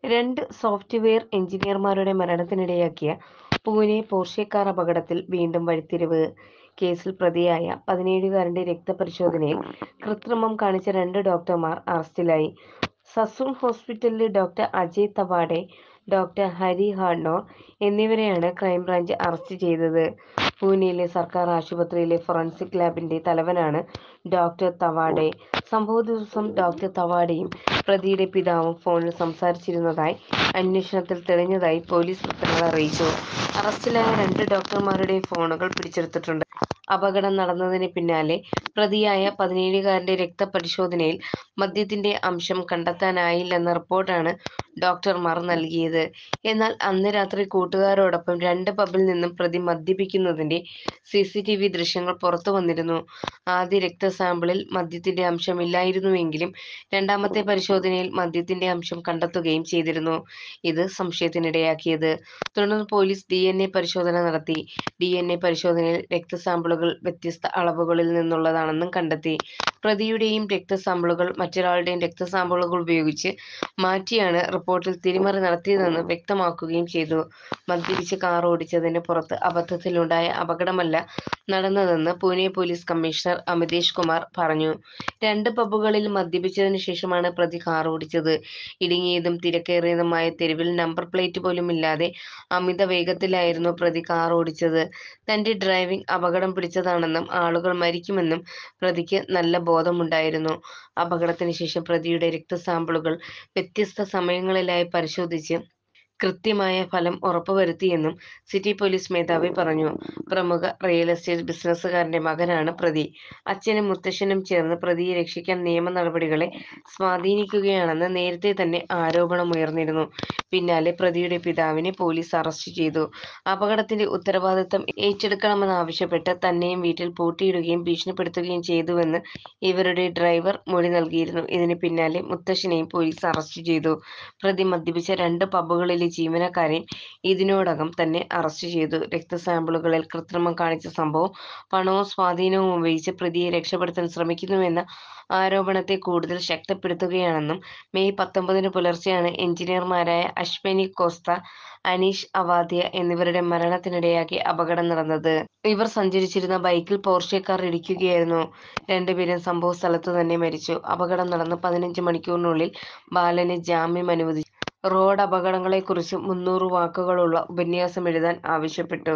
രണ്ട് സോഫ്റ്റ്വെയർ എഞ്ചിനീയർമാരുടെ മരണത്തിനിടയാക്കിയ പൂനെ പോർഷെ കാർ അപകടത്തിൽ വീണ്ടും വഴിത്തിരിവ്. കേസിൽ പ്രതിയായ 17-കാരന്റെ രക്തപരിശോധനയിൽ കൃത്രിമം കാണിച്ച രണ്ട് ഡോക്ടർമാർ അറസ്റ്റിലായി. സസൂൺ ഹോസ്പിറ്റലിലെ ഡോക്ടർ അജയ് തവാഡെ, ഡോക്ടർ ഹരി ഹാഡ്നോർ എന്നിവരെയാണ് ക്രൈംബ്രാഞ്ച് അറസ്റ്റ് ചെയ്തത്. പൂനെയിലെ സർക്കാർ ആശുപത്രിയിലെ ഫോറൻസിക് ലാബിന്റെ തലവനാണ് ഡോക്ടർ തവാഡെ. സംഭവ ദിവസം ഡോക്ടർ തവാഡെയും പ്രതിയുടെ പിതാവും ഫോണിൽ സംസാരിച്ചിരുന്നതായി അന്വേഷണത്തിൽ തെളിഞ്ഞതായി പോലീസ് വൃത്തങ്ങൾ അറിയിച്ചു. അറസ്റ്റിലായ രണ്ട് ഡോക്ടർമാരുടെ ഫോണുകൾ പിടിച്ചെടുത്തിട്ടുണ്ട്. അപകടം നടന്നതിന് പിന്നാലെ പ്രതിയായ 17-കാരന്റെ രക്തപരിശോധനയിൽ മദ്യത്തിന്റെ അംശം കണ്ടെത്താനായില്ലെന്ന റിപ്പോർട്ടാണ് ഡോക്ടർമാർ നൽകിയത്. എന്നാൽ അന്ന് രാത്രി കൂട്ടുകാരോടൊപ്പം രണ്ട് പബ്ബിൽ നിന്നും പ്രതി മദ്യപിക്കുന്നതിന്റെ CCTV ദൃശ്യങ്ങൾ പുറത്തു വന്നിരുന്നു. ആദ്യ രക്തസാമ്പിളിൽ മദ്യത്തിന്റെ അംശമില്ലായിരുന്നുവെങ്കിലും രണ്ടാമത്തെ പരിശോധനയിൽ മദ്യത്തിന്റെ അംശം കണ്ടെത്തുകയും ചെയ്തിരുന്നു. ഇത് സംശയത്തിനിടയാക്കിയത്. തുടർന്ന് പോലീസ് DNA പരിശോധന നടത്തി. DNA പരിശോധനയിൽ രക്തസാമ്പിളുകൾ വ്യത്യസ്ത അളവുകളിൽ നിന്നുള്ളതാണെന്നും കണ്ടെത്തി. പ്രതിയുടെയും രക്തസാമ്പിളുകൾ മറ്റൊരാളുടെയും രക്തസാമ്പിളുകൾ ഉപയോഗിച്ച് മാറ്റിയാണ് റിപ്പോർട്ടിൽ തിരിമറി നടത്തിയതെന്ന് വ്യക്തമാക്കുകയും ചെയ്തു. മദ്യപിച്ച് കാർ ഓടിച്ചതിന് പുറത്ത് അബദ്ധത്തിലുണ്ടായ അപകടമല്ല നടന്നതെന്ന് പൂനെ പോലീസ് കമ്മീഷണർ അമിതേഷ് കുമാർ പറഞ്ഞു. രണ്ട് പബ്ബുകളിൽ മദ്യപിച്ചതിനു ശേഷമാണ് പ്രതി കാർ ഓടിച്ചത്. ഇടുങ്ങിയതും തിരക്കേറിയതുമായ തെരുവിൽ നമ്പർ പ്ലേറ്റ് പോലും ഇല്ലാതെ അമിത വേഗത്തിലായിരുന്നു പ്രതി കാർ ഓടിച്ചത്. തന്റെ ഡ്രൈവിംഗ് അപകടം പിടിച്ചതാണെന്നും ആളുകൾ മരിക്കുമെന്നും പ്രതിക്ക് നല്ല ബോധമുണ്ടായിരുന്നു. അപകടത്തിന് ശേഷം പ്രതിയുടെ രക്തസാമ്പിളുകൾ വ്യത്യസ്ത സമയങ്ങളിലായി പരിശോധിച്ച് കൃത്യമായ ഫലം ഉറപ്പുവരുത്തിയെന്നും സിറ്റി പോലീസ് മേധാവി പറഞ്ഞു. പ്രമുഖ റിയൽ എസ്റ്റേറ്റ് ബിസിനസ്സുകാരന്റെ മകനാണ് പ്രതി. അച്ഛനും മുത്തശ്ശനും ചേർന്ന് പ്രതിയെ രക്ഷിക്കാൻ നിയമ നടപടികളെ സ്വാധീനിക്കുകയാണെന്ന് നേരത്തെ തന്നെ ആരോപണമുയർന്നിരുന്നു. പിന്നാലെ പ്രതിയുടെ പിതാവിനെ പോലീസ് അറസ്റ്റ് ചെയ്തു. അപകടത്തിന്റെ ഉത്തരവാദിത്തം ഏറ്റെടുക്കണമെന്നാവശ്യപ്പെട്ട് തന്നെയും വീട്ടിൽ പൂട്ടിയിടുകയും ഭീഷണിപ്പെടുത്തുകയും ചെയ്തുവെന്ന് ഇവരുടെ ഡ്രൈവർ മൊഴി നൽകിയിരുന്നു. ഇതിന് പിന്നാലെ മുത്തശ്ശനെയും പോലീസ് അറസ്റ്റ് ചെയ്തു. പ്രതി മദ്യപിച്ച രണ്ട് പബ്ബുകളിലെ ജീവനക്കാരെയും ഇതിനോടകം തന്നെ അറസ്റ്റ് ചെയ്തു. രക്തസാമ്പിളുകളിൽ കൃത്രിമം കാണിച്ച സംഭവം പണവും സ്വാധീനവും ഉപയോഗിച്ച് പ്രതിയെ രക്ഷപ്പെടുത്താൻ ശ്രമിക്കുന്നുവെന്ന ആരോപണത്തെ കൂടുതൽ ശക്തിപ്പെടുത്തുകയാണെന്നും മെയ് 19 പുലർച്ചെയാണ് എഞ്ചിനീയർമാരായ അശ്വനി കോസ്ത, അനീഷ് അവാധ്യ എന്നിവരുടെ മരണത്തിനിടയാക്കിയ അപകടം നടന്നത്. ഇവർ സഞ്ചരിച്ചിരുന്ന ബൈക്കിൽ പോർഷെ കാർ ഇടിക്കുകയായിരുന്നു. രണ്ടുപേരും സംഭവ സ്ഥലത്തു തന്നെ മരിച്ചു. അപകടം നടന്ന് 15 മണിക്കൂറിനുള്ളിൽ ബാലന് ജാമ്യം അനുവദിച്ചു. റോഡ് അപകടങ്ങളെക്കുറിച്ച് 300 വാക്കുകളുള്ള ഉപന്യാസം എഴുതാൻ ആവശ്യപ്പെട്ടു.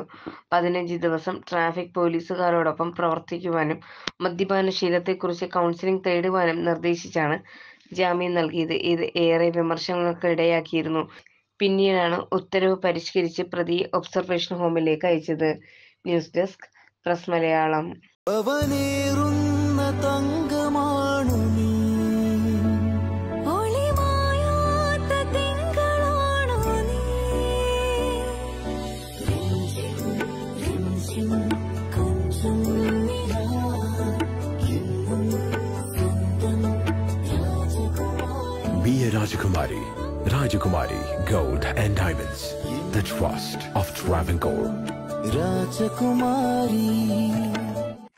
15 ദിവസം ട്രാഫിക് പോലീസുകാരോടൊപ്പം പ്രവർത്തിക്കുവാനും മദ്യപാന ശീലത്തെക്കുറിച്ച് കൗൺസിലിംഗ് തേടുവാനും നിർദ്ദേശിച്ചാണ് ജാമ്യം നൽകിയത്. ഇത് ഏറെ വിമർശനങ്ങൾക്ക് ഇടയാക്കിയിരുന്നു. പിന്നീടാണ് ഉത്തരവ് പരിഷ്കരിച്ച് പ്രതിയെ ഒബ്സർവേഷൻ ഹോമിലേക്ക് അയച്ചത്. News desk press Malayalam. Be a Rajakumari. Rajakumari Gold and Diamonds. The trust of Travancore. Rajakumari.